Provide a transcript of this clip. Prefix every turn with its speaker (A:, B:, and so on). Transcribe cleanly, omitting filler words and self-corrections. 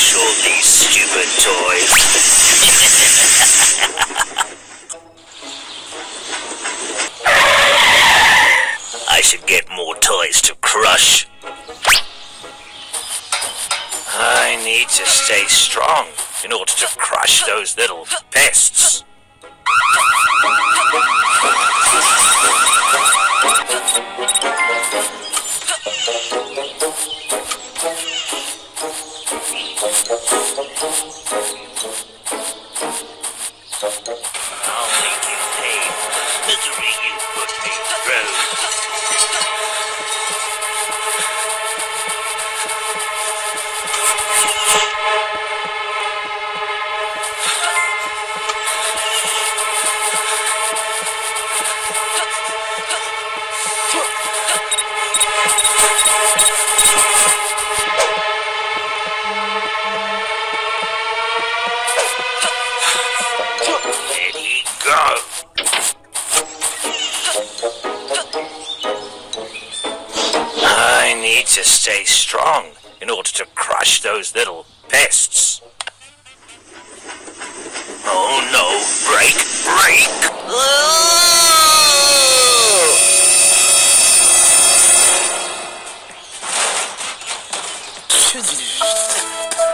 A: crush all these stupid toys. I should get more toys to crush. I need to stay strong in order to crush those little pests. I'll make you pay for the misery you put me through. Let it go. I need to stay strong in order to crush those little pests. Oh no, break, break! Oh!